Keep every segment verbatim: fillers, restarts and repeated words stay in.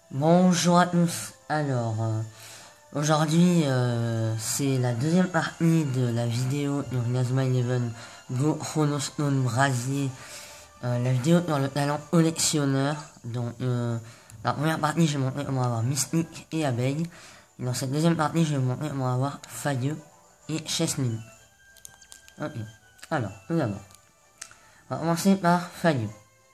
Bonjour à tous. Alors, euh, aujourd'hui, euh, c'est la deuxième partie de la vidéo sur Inazuma Eleven Go Chronostone Brasier. Euh, la vidéo sur le talent collectionneur. Donc, euh, la première partie, je vais montrer comment avoir Mystique et Abeille. Et dans cette deuxième partie, je vais montrer comment avoir Fayeux et Cheslin. Ok. Alors, tout d'abord, on va commencer par Fayeux.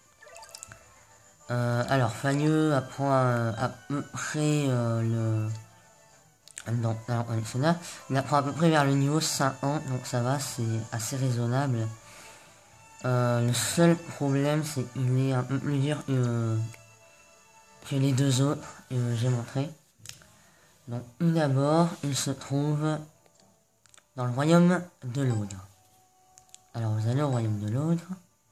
Euh, alors, Fayeux apprend à, à peu près euh, le... Donc, alors, collectionneur, il apprend à peu près vers le niveau cinquante, donc ça va, c'est assez raisonnable. Euh, le seul problème, c'est qu'il est un peu plus dur que, que les deux autres que j'ai montré. Donc, tout d'abord, il se trouve dans le royaume de l'Audre. Alors, vous allez au royaume de l'Audre.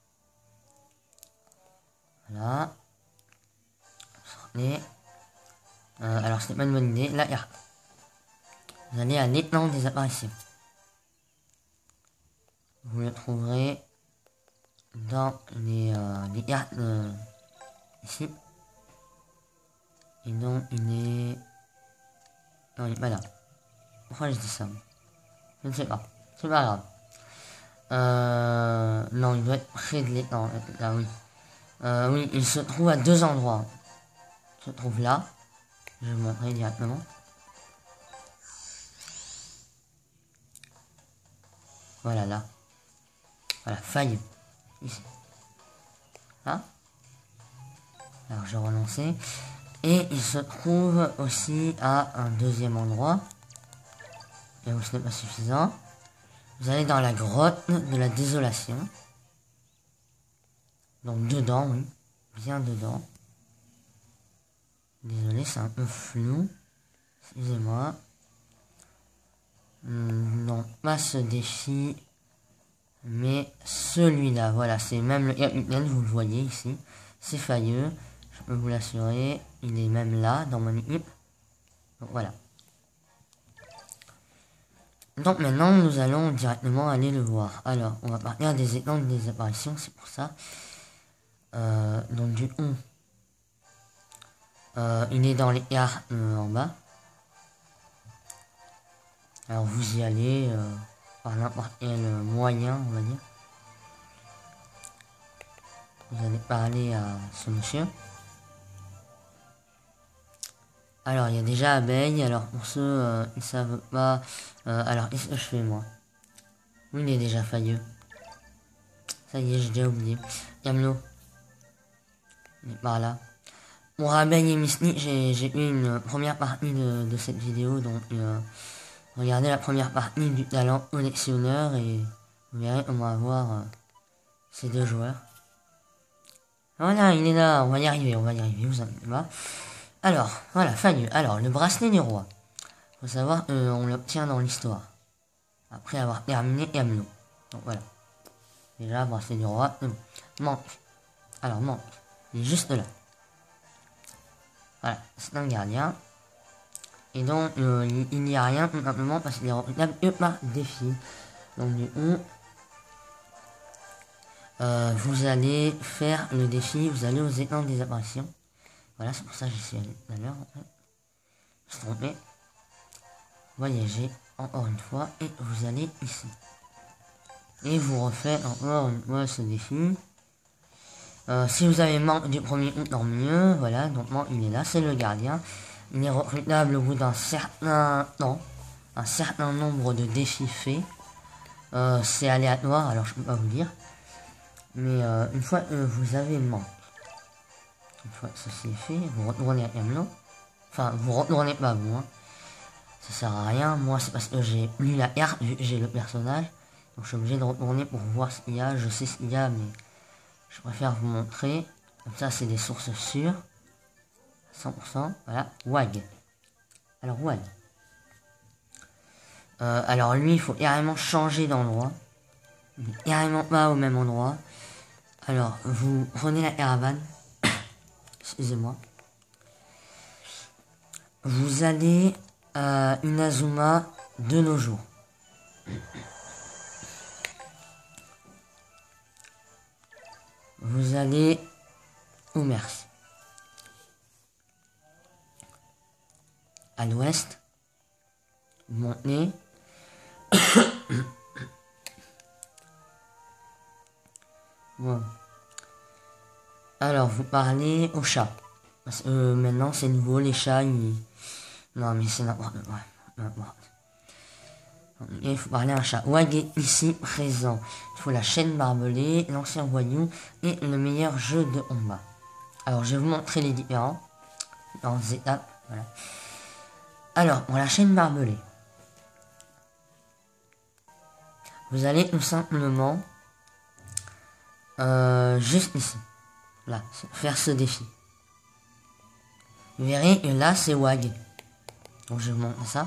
Voilà. Sortez. Euh, alors, c'est pas une bonne idée. Là, il y a... Vous allez à l'étang des apparitions. Vous le trouverez dans les, euh, les cartes euh, ici. Et donc, il est... Non, il est pas là. Pourquoi je dis ça? Je ne sais pas. C'est pas grave. Euh... Non, il doit être près de l'étang. Là, oui. Euh, oui, il se trouve à deux endroits. Il se trouve là. Je vais vous montrer directement. Voilà, là. Voilà, faille. Ici. Là. Alors, je vais relancer. Et il se trouve aussi à un deuxième endroit. Et où ce n'est pas suffisant. Vous allez dans la grotte de la désolation. Donc dedans, oui. Bien dedans. Désolé, c'est un peu flou. Excusez-moi. Hum, non, pas ce défi. Mais celui-là, voilà, c'est même le capitaine, vous le voyez ici. C'est Fayeux. Je peux vous l'assurer. Il est même là, dans mon équipe. Donc voilà. Donc maintenant, nous allons directement aller le voir. Alors, on va partir des étangs des apparitions, c'est pour ça. Euh, donc du on. Euh, il est dans les cartes euh, en bas. Alors vous y allez euh, par n'importe quel moyen, on va dire. Vous allez parler à ce monsieur. Alors il y a déjà Abeille. Alors pour ceux euh, qui ne savent pas, euh, alors qu'est-ce que je fais moi? Oui, il est déjà Fayeux. Ça y est, j'ai déjà oublié. Camelot. Il est par là. Pour Abeille et Mystique, j'ai eu une première partie de, de cette vidéo, donc euh, regardez la première partie du talent collectionneur et vous verrez comment avoir euh, ces deux joueurs. Voilà, il est là, on va y arriver, on va y arriver, vous inquiétez pas. Alors, voilà, Fayeux. Alors, le bracelet du roi. Faut savoir, euh, on l'obtient dans l'histoire. Après avoir terminé Camelot. Donc voilà. Déjà, bracelet du roi. Euh, manque. Alors, manque. Il est juste là. Voilà, c'est un gardien. Et donc, euh, il n'y a rien, tout simplement, parce qu'il est recrutable que par défi. Donc, du coup, euh, vous allez faire le défi, vous allez aux étangs des apparitions. Voilà, c'est pour ça que j'y suis allé tout à l'heure. En fait. Je me suis trompé. Voyager encore une fois et vous allez ici. Et vous refaites encore une fois ce défi. Euh, si vous avez manque du premier coup, tant mieux. Voilà, donc moi il est là, c'est le gardien. Il est recrutable au bout d'un certain temps, un certain nombre de défis faits. Euh, c'est aléatoire, alors je peux pas vous dire. Mais euh, une fois que vous avez manque, une fois que ceci est fait, vous retournez à Camelot. Enfin, vous retournez pas vous, hein. Ça sert à rien, moi c'est parce que j'ai lu la carte, j'ai le personnage. Donc je suis obligé de retourner pour voir ce qu'il y a, je sais ce qu'il y a mais je préfère vous montrer. Comme ça c'est des sources sûres. cent pour cent, voilà, Wag. Alors Wag. Euh, alors lui il faut carrément changer d'endroit. Il n'est carrément pas au même endroit. Alors vous prenez la caravane. Excusez-moi. Vous allez à Inazuma de nos jours. Vous allez au merci. à l'ouest. Vous montez. Bon. Alors, vous parlez au chat. Parce que euh, maintenant, c'est nouveau, les chats, ils... Non, mais c'est n'importe quoi. N'importe. Il faut parler à un chat. Wag est ici présent. Il faut la chaîne barbelée, l'ancien voyou et le meilleur jeu de combat. Alors, je vais vous montrer les différents. Dans les étapes. Voilà. Alors, pour la chaîne barbelée. Vous allez tout simplement... Euh, juste ici. Là, faire ce défi. Vous verrez que là, c'est Wag. Donc, je vous montre ça.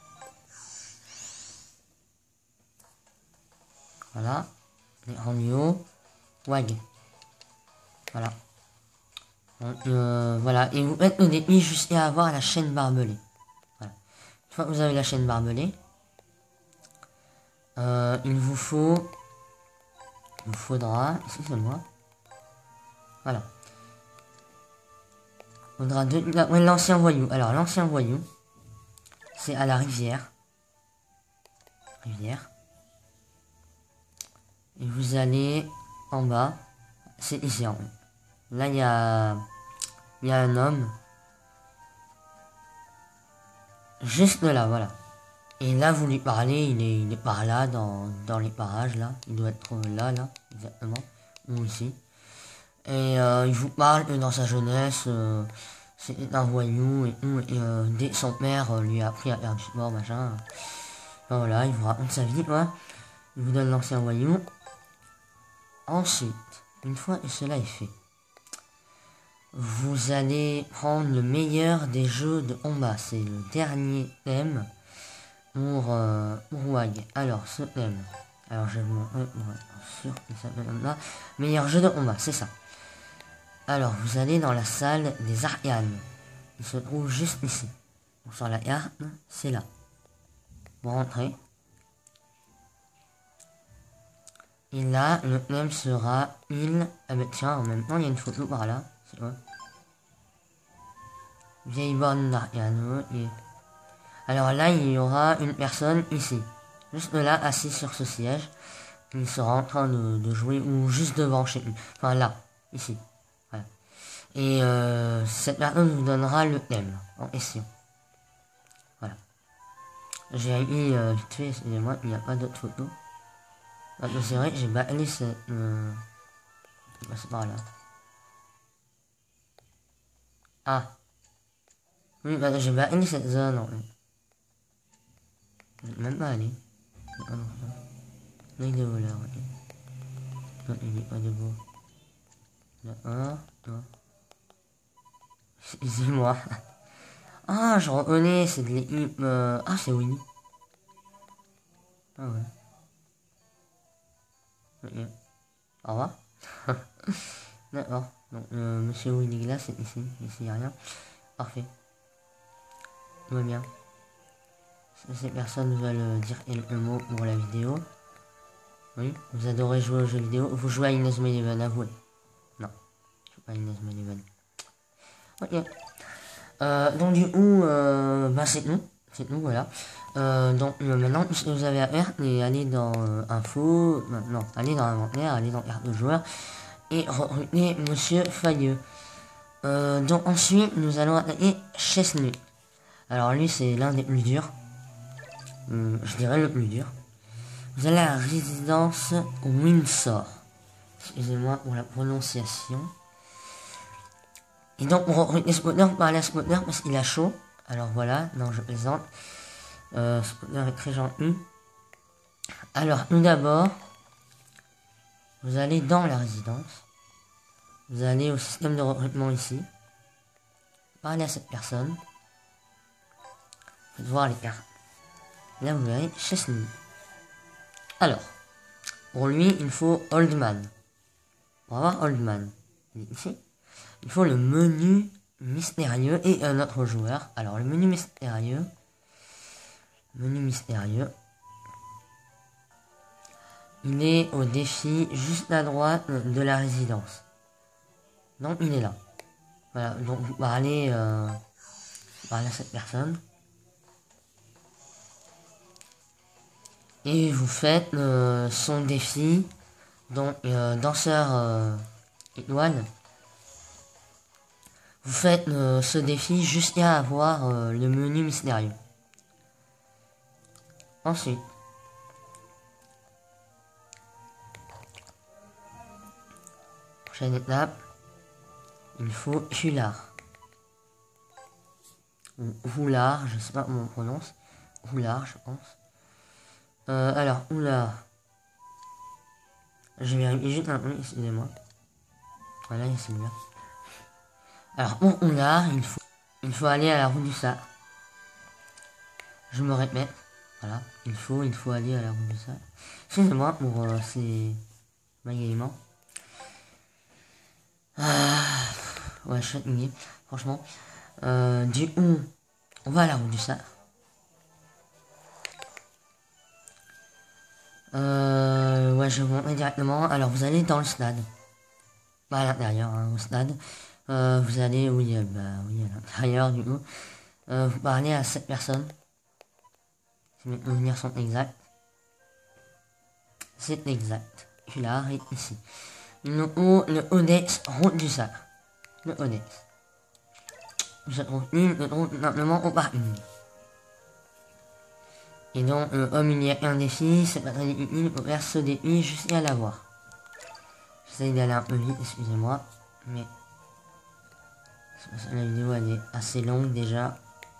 Voilà. L'écran du haut. Wag. Voilà. Donc, euh, voilà. Et vous faites le défi jusqu'à avoir la chaîne barbelée. Voilà. Une fois que vous avez la chaîne barbelée, euh, il vous faut... Il vous faudra... Ici, c'est moi. Voilà. Il faudra deux... L'ancien voyou. Alors, l'ancien voyou, c'est à la rivière. Rivière. Et vous allez en bas. C'est ici en haut. Là, il y a... Il y a un homme. Juste là, voilà. Et là, vous lui parlez, il est, il est par là, dans, dans les parages, là. Il doit être là, là, exactement. Ou ici. Et euh, il vous parle que dans sa jeunesse, euh, c'était un voyou, et, et euh, dès son père euh, lui a appris à faire du sport, machin. Enfin, voilà, il vous raconte sa vie, quoi. Il vous donne l'ancien voyou. Ensuite, une fois que cela est fait, vous allez prendre le meilleur des jeux de combat. C'est le dernier thème pour, euh, pour Wag. Alors, ce thème. Alors, je vais vous montrer pour être sûr qu'il s'appelle comme là. Meilleur jeu de combat, c'est ça. Alors, vous allez dans la salle des arcanes. Il se trouve juste ici. Donc, sur la carte, c'est là. Vous rentrez. Et là, le thème sera il... Ah ben tiens, en même temps, il y a une photo par là. C'est quoi? Vieille borne d'arcane. Et... Alors là, il y aura une personne ici. Juste là, assis sur ce siège. Il sera en train de, de jouer, ou juste devant chez lui. Enfin là, ici. Voilà. Et euh, cette personne vous donnera le thème en question. Voilà. J'ai mis euh, vite fait, excusez-moi, il n'y a pas d'autres photos. Ah, c'est vrai, j'ai balayé cette... Euh... C'est par là. Ah. Oui, bah, j'ai balayé cette zone en fait. Même pas aller. Ah non, ça. L'œil de voleur, ok. Non, il n'est pas debout. Là, un, deux. Excusez-moi. Ah, je reconnais, c'est de l'équipe... Euh... Ah, c'est Winnie. Ah ouais. Ok. Au revoir. D'accord. Donc, euh, Monsieur Winnie Glass, c'est ici. Ici, il n'y a rien. Parfait. Tout va bien. Si ces personnes veulent dire quelques mots pour la vidéo. Oui. Vous adorez jouer aux jeux vidéo. Vous jouez à Inazuma Eleven, avouez. Non. Je joue pas à Inazuma Eleven. Ok. Euh, donc du coup, euh, bah c'est tout. C'est tout, voilà. Euh, donc euh, maintenant, ce que vous avez à faire, c'est aller dans euh, info, euh, non, aller dans inventaire, aller dans carte de joueur, et recruter Monsieur Fayeux. Euh, donc ensuite, nous allons attaquer Chesnut. Alors lui, c'est l'un des plus durs. Hum, je dirais le plus dur. Vous allez à la résidence Windsor. Excusez-moi pour la prononciation. Et donc, pour recruter Spotner, vous parlez à Spotner parce qu'il a chaud. Alors voilà, non, je plaisante. Euh, Spotner est très gentil. Alors, tout d'abord, vous allez dans la résidence. Vous allez au système de recrutement ici. Parlez à cette personne. Faites voir les cartes. Là, vous verrez Chesney. Alors, pour lui, il faut Oldman. Pour avoir Oldman, ici, il faut le menu mystérieux et un autre joueur. Alors, le menu mystérieux. Menu mystérieux. Il est au défi juste à droite de la résidence. Donc, il est là. Voilà, donc vous parlez, euh, vous parlez à cette personne. Et vous faites euh, son défi, donc euh, danseur euh, étoile. Vous faites euh, ce défi jusqu'à avoir euh, le menu mystérieux. Ensuite, prochaine étape, il faut Hulard. Ou Roulard, je sais pas comment on prononce. Roulard, je pense. Euh, alors, Roulard. Je vais vérifier juste un peu, excusez-moi. Voilà, il y a celui-là. Alors, pour Roulard, il faut, il faut aller à la route du Sar. Je me répète. Voilà, il faut, il faut aller à la route du Sar. Excusez-moi pour euh, ces bagaillements. Ah, ouais, je suis fatigué, franchement. Euh, du coup, on va à la route du Sar. Euh, ouais, je vais vous montrer directement. Alors, vous allez dans le stade. Pas à l'intérieur, hein, au stade. Euh, vous allez, oui, euh, bah, oui, à l'intérieur, du coup. Euh, vous parlez à cette personne. Si mes souvenirs sont exacts. C'est exact. Hulard est ici. Le haut, le Odex, route du Sar. Le Odex. Vous êtes retenu, le route simplement au parking. Et donc, euh, comme il y a un défi, c'est pas très difficile pour faire ce défi jusqu'à l'avoir. J'essaye d'aller un peu vite, excusez-moi, mais la vidéo elle est assez longue déjà.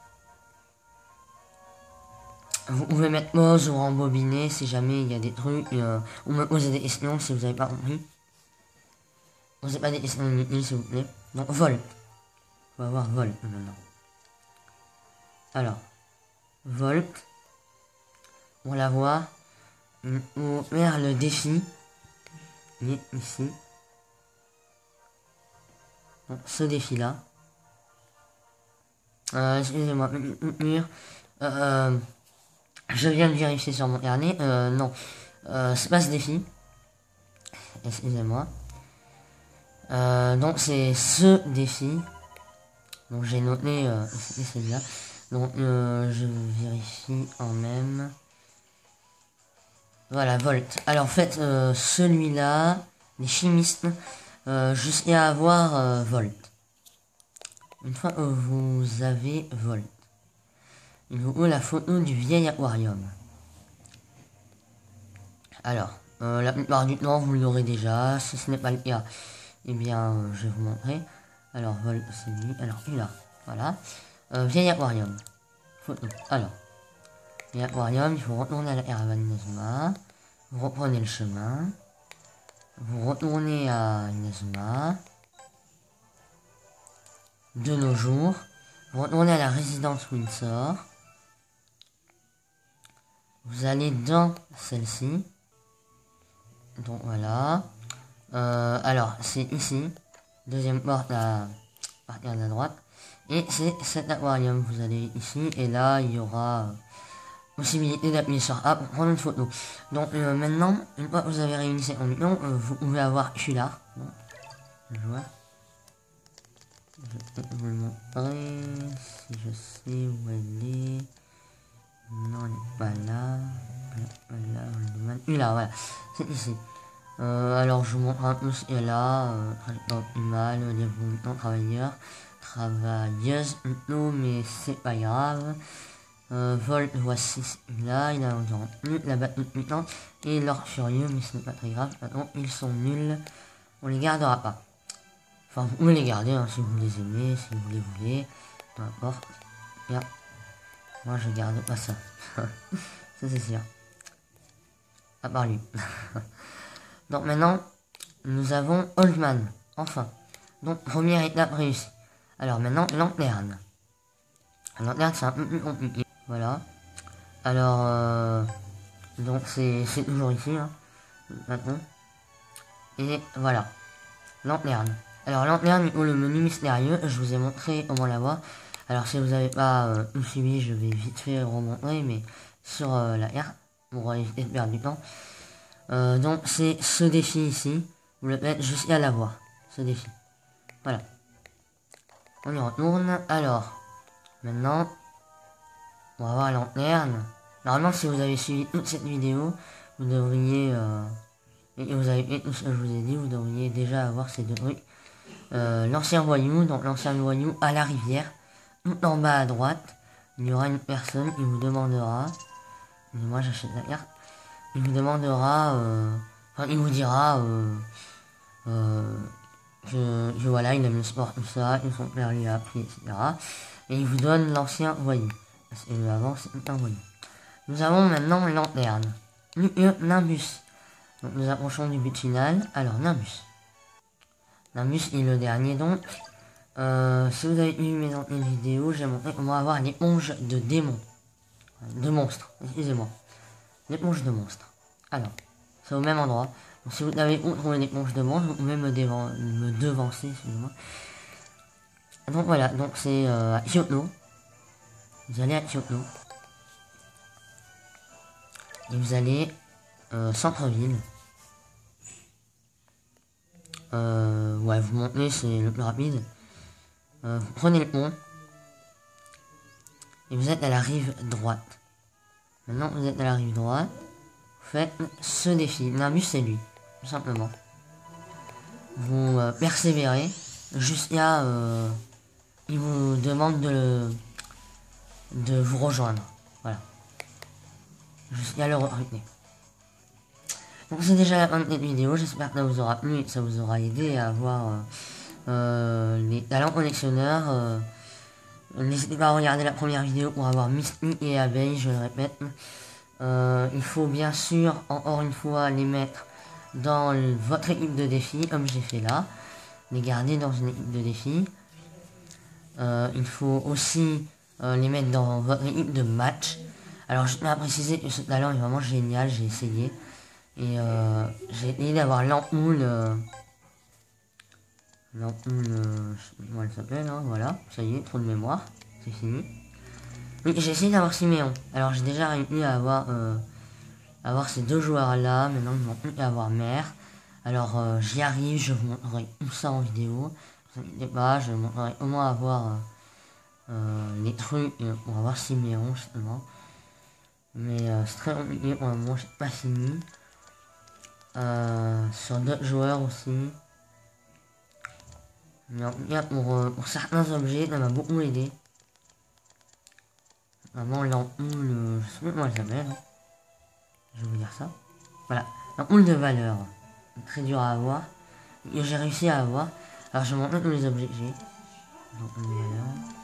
Vous pouvez mettre pause ou rembobiner si jamais il y a des trucs, euh, ou me poser des questions si vous n'avez pas compris. Posez pas des questions inutiles s'il vous plaît. Donc, vol. On va voir vol maintenant. Alors, vol. Pour l'avoir, il faut faire le défi. Il est ici. Donc, ce défi-là. Euh, excusez-moi, petite coupure. Euh, je viens de vérifier sur mon carnet. Euh, non. Euh, c'est pas ce défi. Excusez-moi. Euh, donc, c'est ce défi. Donc, j'ai noté euh, celui-là. Donc, euh, je vérifie en même. Voilà, Volt. Alors, en fait, euh, celui-là, les chimistes, euh, jusqu'à avoir euh, Volt. Une fois que vous avez Volt, il vous faut la photo du vieil aquarium. Alors, euh, la plupart du temps, vous l'aurez déjà. Si ce n'est pas le cas, eh bien, euh, je vais vous montrer. Alors, Volt, c'est lui. Alors, là, voilà. Euh, vieil aquarium. Photo. Alors, vieil aquarium, il faut retourner à la caravane Inazuma. Vous reprenez le chemin. Vous retournez à Inazuma. De nos jours. Vous retournez à la résidence Windsor. Vous allez dans celle-ci. Donc voilà. Euh, alors, c'est ici. Deuxième porte à partir de la droite. Et c'est cet aquarium. Vous allez ici. Et là, il y aura euh, possibilité d'appuyer sur A pour prendre une photo. Donc euh, maintenant, une fois que vous avez réuni ces conditions, euh, vous pouvez avoir Hulard. Je vois. Je peux vous le montrer. Si je sais où elle est. Non, elle n'est pas là. Là, là, Hulard, voilà. C'est ici. Euh, alors je vous montre un peu ce qu'elle a. Euh, optimal, développement travailleur. Travailleuse plutôt, mais c'est pas grave. Euh, Vol, voici là, il a environ plus, la batte puissante et l'or furieux, mais ce n'est pas très grave. Maintenant, ils sont nuls. On les gardera pas. Enfin, vous pouvez les garder hein, si vous les aimez, si vous les voulez. Peu importe. Bien. Moi, je garde pas ça. Ça, c'est sûr. À part lui. Donc, maintenant, nous avons Oldman. Enfin. Donc, première étape réussie. Alors, maintenant, lanterne. Lanterne, c'est un peu plus compliqué. Voilà. Alors, euh, donc c'est toujours ici, hein, maintenant. Et voilà. Lanterne. Alors, lanterne, ou le menu mystérieux, je vous ai montré comment l'avoir. Alors, si vous n'avez pas euh, tout suivi, je vais vite fait remontrer, mais sur euh, la carte, pour éviter de perdre du temps. Euh, donc, c'est ce défi ici. Vous le faites jusqu'à l'avoir, ce défi. Voilà. On y retourne. Alors, maintenant, on va voir lanterne. Normalement, si vous avez suivi toute cette vidéo, vous devriez, euh, et vous avez fait tout ce que je vous ai dit, vous devriez déjà avoir ces deux trucs. Euh, l'ancien voyou, donc l'ancien voyou à la rivière, tout en bas à droite, il y aura une personne qui vous demandera, et moi j'achète la carte, il vous demandera, euh, enfin il vous dira, euh, euh, que, que voilà, il aime le sport, tout ça, que son père lui a appris, et cetera. Et il vous donne l'ancien voyou, parce que avant c'était un voyou. Nous avons maintenant Lanterne, Nimbus. Donc nous approchons du but final. Alors Nimbus. Nimbus est le dernier donc. Euh, si vous avez vu mes anciennes vidéos, j'ai montré comment avoir l'éponge de démons. De monstres, excusez-moi. L'éponge de monstres. Alors, c'est au même endroit. Donc, si vous n'avez pas trouvé l'éponge de monstres, vous pouvez me, me devancer, excusez-moi. Donc voilà, donc c'est euh, à Kyoto. Vous allez à Kyoto. Et vous allez euh, centre-ville. Euh, ouais, vous montez, c'est le plus rapide. Euh, vous prenez le pont. Et vous êtes à la rive droite. Maintenant, vous êtes à la rive droite. Vous faites ce défi. Nimbus, c'est lui. Tout simplement. Vous euh, persévérez. Jusqu'à... Euh, il vous demande de, de vous rejoindre. Voilà. Jusqu'à le recruter. Donc c'est déjà la fin de cette vidéo. J'espère que ça vous aura plu et que ça vous aura aidé à avoir euh, euh, les talents collectionneurs. Euh, N'hésitez pas à regarder la première vidéo pour avoir Misty et Abeille, je le répète. Euh, il faut bien sûr, encore une fois, les mettre dans le, votre équipe de défi, comme j'ai fait là. Les garder dans une équipe de défi. Euh, il faut aussi euh, les mettre dans votre équipe de match. Alors je tiens à préciser que ce talent est vraiment génial, j'ai essayé. Et euh, j'ai essayé d'avoir l'ampoule... Euh, l'ampoule... Euh, je sais pas comment elle s'appelle, hein, voilà. Ça y est, trop de mémoire, c'est fini. Oui, j'ai essayé d'avoir Siméon. Alors j'ai déjà réussi à avoir... Euh, avoir ces deux joueurs là, maintenant il manque plus qu'à avoir mère. Alors euh, j'y arrive, je vous montrerai tout ça en vidéo. Ne vous inquiétez pas, je vous montrerai comment avoir euh, euh, les trucs euh, pour avoir Siméon justement. Mais euh, c'est très compliqué pour le moment, j'ai pas fini. Euh, sur d'autres joueurs aussi. Mais en tout cas pour, euh, pour certains objets, ça m'a beaucoup aidé. Vraiment l'ampoule, euh, je sais pas comment elle s'appelle. Hein. Je vais vous dire ça. Voilà, l'ampoule de valeur. Très dur à avoir. Et j'ai réussi à avoir. Alors je montre tous les objets que j'ai. L'ampoule de valeur.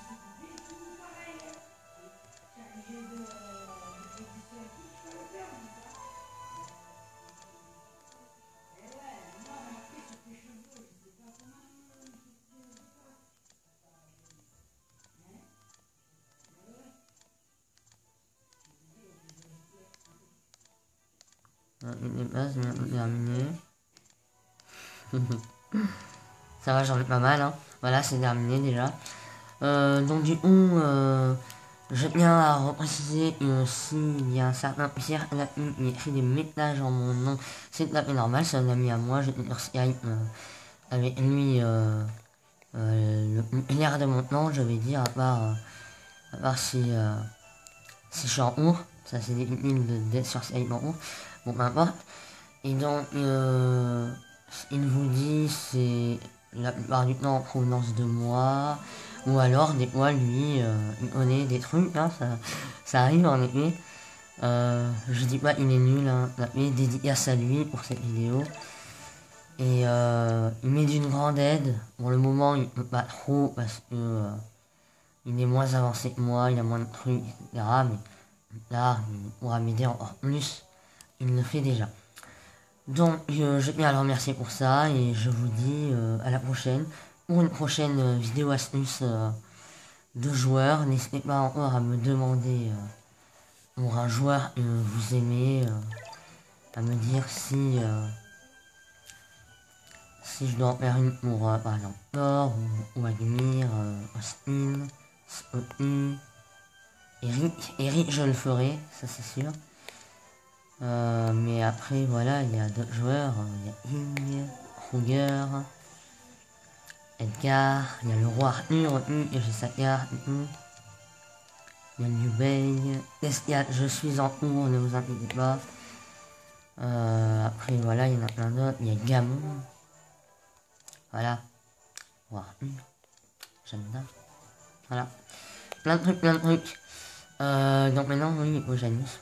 Une base, terminé. Ça va, j'en ai pas mal. Hein. Voilà, c'est terminé déjà. Euh, donc du coup, euh, je tiens à repréciser que s'il y a un certain Pierre Lapin qui écrit des messages en mon nom, c'est tout à fait normal, c'est un ami à moi, je suis sur Skype euh, avec lui euh, euh, l'air de mon nom, je vais dire, à part, euh, à part si, euh, si je suis en haut, ça c'est difficile d'être sur Skype en haut, bon peu importe. Et donc, euh, il vous dit, c'est la plupart du temps en provenance de moi, ou alors des fois lui, euh, il connaît des trucs, hein, ça, ça arrive en effet. Euh, je dis pas il est nul, hein, mais dédicace à lui pour cette vidéo. Et euh, il m'est d'une grande aide. Pour le moment, il peut pas trop parce que euh, il est moins avancé que moi, il a moins de trucs, et cetera. Mais là, il pourra m'aider encore plus. Il le fait déjà. Donc, je, je tiens à le remercier pour ça et je vous dis euh, à la prochaine pour une prochaine euh, vidéo astuce euh, de joueurs. N'hésitez pas encore à me demander euh, pour un joueur que vous aimez, euh, à me dire si euh, si je dois en faire une pour euh, par exemple Thor ou, ou Admir, euh, Austin, Spotty, Eric. Eric, je le ferai, ça c'est sûr. Euh, mais après, voilà, il y a d'autres joueurs. Il y a Ing, Kruger, Edgar, il y a le roi Arthur, et j'ai sa carte et tout. Il y a New Bay. Il y a Je suis en cours, ne vous inquiétez pas. Euh, après, voilà, il y en a plein d'autres. Il y a Gamon. Voilà. Wow. J'aime bien. Voilà. Plein de trucs, plein de trucs. Euh, donc maintenant, oui, au Janice.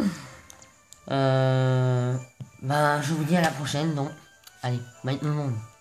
euh, bah, je vous dis à la prochaine, donc. Allez, bye tout le monde.